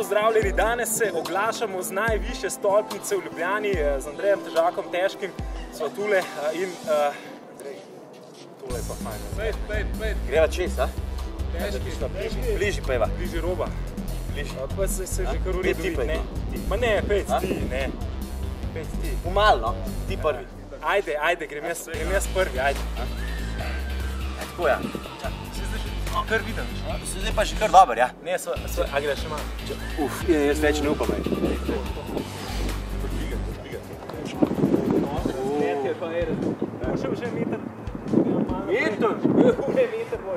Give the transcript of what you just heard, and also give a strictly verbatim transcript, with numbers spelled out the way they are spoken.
pozdravljeni, danes se oglašamo z najvišje stolpnice v Ljubljani, z Andrejem Težakom, težkim, sva tule in Andrej, tole je pa fajn. Pejt, pejt, pejt. Greva čez, a? Težki. Bliži peva. Bliži roba. Bliži. Pa se že kar v redu vidi, ne? Ma ne, pejt ti, ne. Pejt ti. Pomalno, ti prvi. Ajde, ajde, grem jaz prvi, ajde. Tako ja. Kar vidim. Zdaj pa že kar dober, ja? Ne, a greš še malo. Uf, jaz več ne upam. Še meter. Meter? Ne, meter bo.